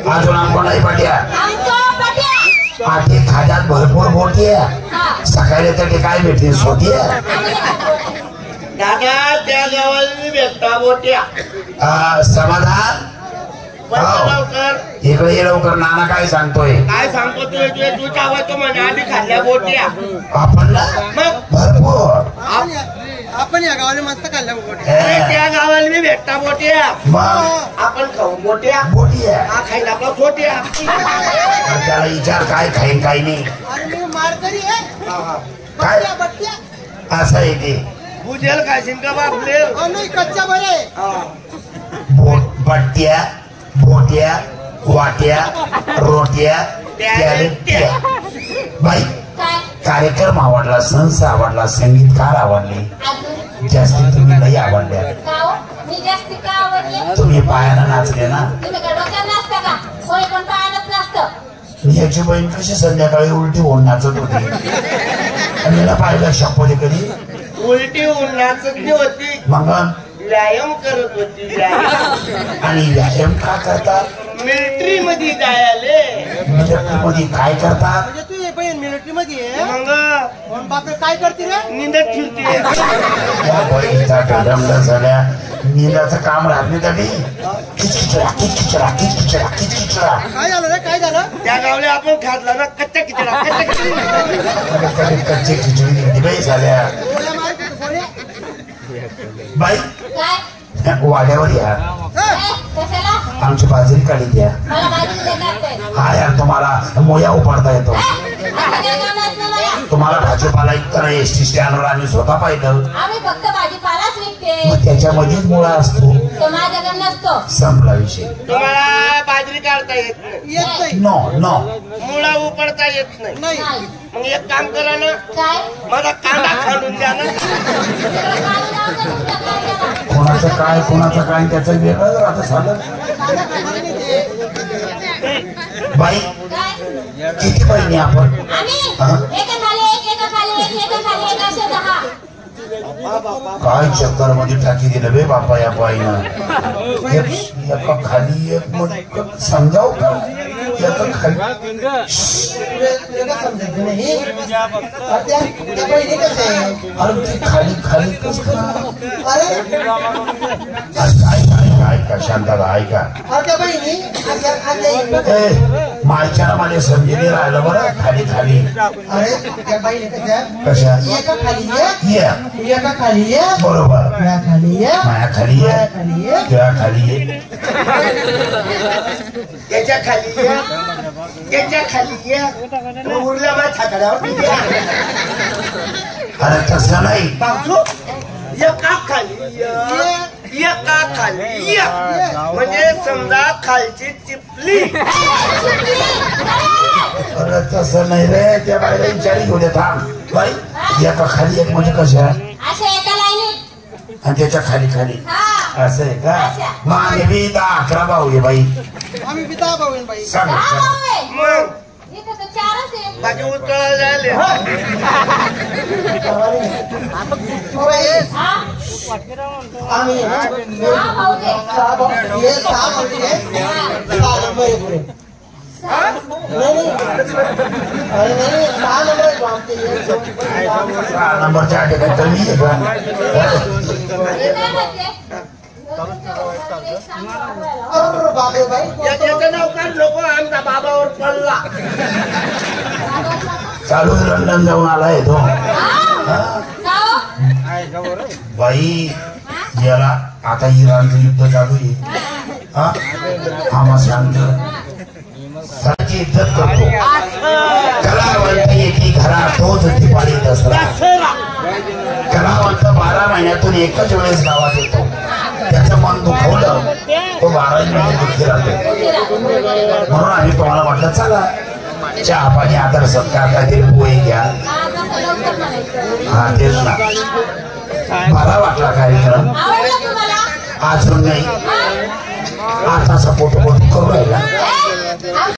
अजून आंबो नाही पाट्या पाठी खाद्यात भरपूर मोठी आहे सकाळी तर काय भेटते सोटी आहे दादा त्या गावाला भेटता मोठ्या समाधान इकडे ये लवकर नाना काय सांगतोय काय सांगतो तू आवाज म्हणे आधी खाल्ल्या बोट्या आपण ना भरपूर आपण या गावाला मस्त खाल्ल्या त्या गावाला मी भेटता बोट्या आपण खाऊ बोट्या बोटिया हा खाईन आपला सोट्या त्याला विचार काय खाईन काय नाही काय असं आहे ते बुजेल खाशीन का बापले कच्च्या बरे बट्ट्या बोट्या वाट्या रोट्या बाई कार्यक्रम आवडला संस्था आवडला संगीतकार आवडले जास्ती तुम्ही लई आवडल्या तुम्ही पायाला नाचले ना याची बहीण कशी संध्याकाळी उलटी होऊन नाचत होती आणि पाहिलं शपथ कधी उलटी होऊन नाचत होती मग व्यायाम करत होती आणि व्यायाम का करतात मिलिटरी मध्ये जायले मिलिटरी मध्ये काय करतात म्हणजे तू बहीण मिलिटरी मध्ये मग बाप काय करते रे निंदत फिरते बळीचा गरमला झाल्या निंदाचं काम राहत नाही तरी किचकिचडा किचकिचडा किचकिचडा किचकिचडा काय झालं रे काय झालं त्या गावले आपण खातला ना कच्च्या खिचडा कच्चे खिचडी दिली बाई झाल्या बाई वाड्यावर या आमची बाजरी काढी द्या हा यार तुम्हाला मोया उपाडता येतो तुम्हाला भाजीपाला इतकं एसटी स्टँडवर आम्ही स्वतः पाहिलं मग त्याच्यामध्येच मुळा असतो संपला विषय तुम्हाला बाजरी काढता येत नाही नो नो मुळा उपडता येत नाही मग एक काम करा ना माझा कांदा खांडून द्या ना कोणाचं काय त्याचं वेगळं राहतं झालं बाई किती बहिणी आपण काय चक्कर मध्ये टाकी दिलं बे बापा या बाईनं एका खाली एक मग समजाव का एका खाली अरे ती खाली खाली कस ऐका शांताला ऐका मायच्या मला समजे नाही राहिलं बरं खाली खाली कशा एका खाली बरोबर माया खाली तुझ्या खाली त्याच्या खाली त्याच्या खाली उरल्या माझ्या छाकड्यावर अरे तसं नाही बाजू एका खाली एका खाली म्हणजे समजा खालची चिपली अरे तसं नाही रे त्या बाईला विचारी घेऊ दे थांब बाई एका खाली एक म्हणजे कशा आणि त्याच्या खाली खाली असं आहे का मग आम्ही बी 10-11 भाऊ आहे बाई आम्ही बी 10 भाऊ बाई सांग मग बाकी उतळा झाले नंबरच्या ठिकाणी तर मी लोक आमचा बाबावर पडला चालूच लंडन जाऊन आलाय तो बाई याला आता इराणचं युद्ध चालू आहे हा शांत साची इज्जत करतो कलावंत येते घरा तोच दिवाळी दसरा कलावंत 12 महिन्यातून एकच वेळेस गावात येतो त्याचं मन दुखवलं तो 12 महिने दुःखी राहतो म्हणून आम्ही तुम्हाला म्हटलं चला चहा पाणी आदर सत्कार काहीतरी पोहे घ्या हा तेच ना मला वाटला कार्यक्रम अजून नाही आता सपोर्ट करू राहिला